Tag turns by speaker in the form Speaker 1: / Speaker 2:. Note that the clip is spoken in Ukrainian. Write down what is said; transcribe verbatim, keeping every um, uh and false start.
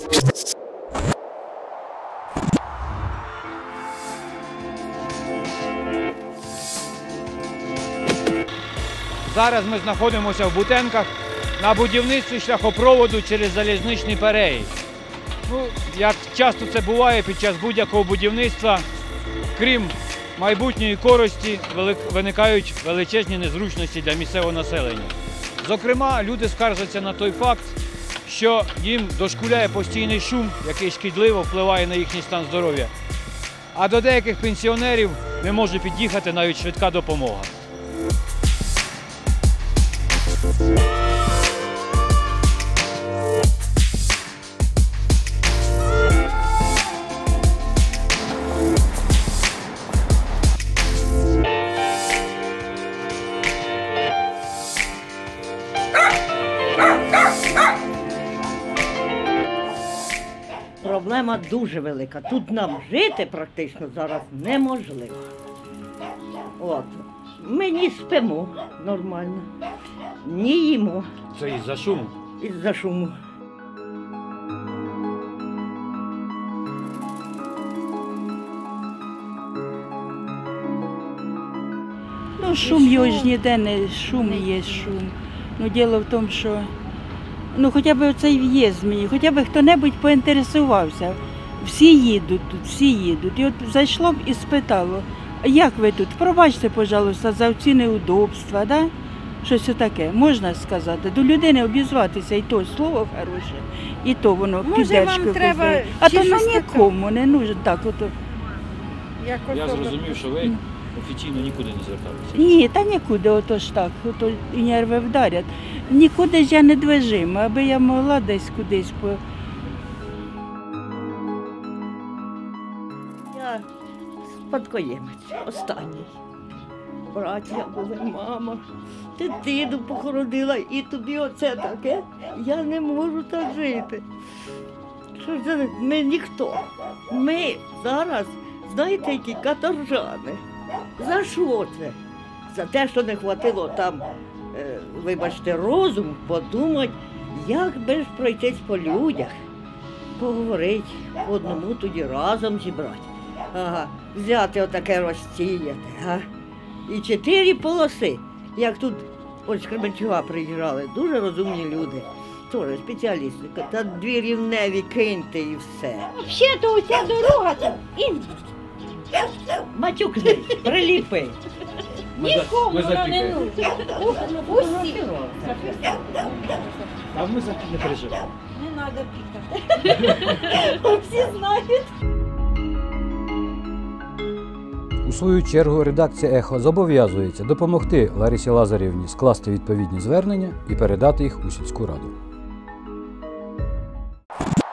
Speaker 1: Зараз ми знаходимося в Бутенках на будівництві шляхопроводу через залізничний переїзд. Ну, як часто це буває під час будь-якого будівництва, крім майбутньої користі, виникають величезні незручності для місцевого населення. Зокрема, люди скаржаться на той факт, що їм дошкуляє постійний шум, який шкідливо впливає на їхній стан здоров'я. А до деяких пенсіонерів не може під'їхати навіть швидка допомога.
Speaker 2: Проблема дуже велика. Тут нам жити практично зараз неможливо. От. Ми не спимо нормально, не їмо.
Speaker 1: Це із-за шуму?
Speaker 2: Із-за шуму.
Speaker 3: Ну, шум його ж ніде не шум є шум. Ну, діло в тому, що ну, хоча б оцей в'їзд мені, хоча б хто-небудь поінтересувався. Всі їдуть тут, всі їдуть. І от зайшло б і спитало, а як ви тут? Пробачте, пожалуйста, за ці неудобства, да? Щось таке, можна сказати. До людини обізватися, і то слово хороше, і то воно піддержку. А то на нікому не нужно так. Ото.
Speaker 1: Я зрозумів, що ви офіційно нікуди не зверталися.
Speaker 3: Ні, та нікуди, ото ж так, ото і нерви вдарять. Нікуди ж я не движима, аби я могла десь кудись по...
Speaker 2: Я спадкоємець, останній. Браття були, мама, дитину похоронила, і тобі оце таке. Я не можу так жити. Що ж це? Ми ніхто. Ми зараз, знаєте, які каторжани. За що це? За те, що не хватило там, е, вибачте, розум, подумати, як би ж пройтись по людях, поговорити, по одному тоді разом зібрати. Ага, взяти отаке розсіяти, ага. І чотири полоси, як тут ось з Кременчуга приїжджали, дуже розумні люди, теж спеціалісти, та дві рівневі киньте і все.
Speaker 4: Взагалі, то оця дорога там, і
Speaker 2: Матюкни, приліпи.
Speaker 4: нікому вона не нужна. Усі.
Speaker 1: А ми за це не переживаємо.
Speaker 4: Не треба пікати. Всі знають.
Speaker 5: У свою чергу редакція «Ехо» зобов'язується допомогти Ларисі Лазарівні скласти відповідні звернення і передати їх у сільську раду.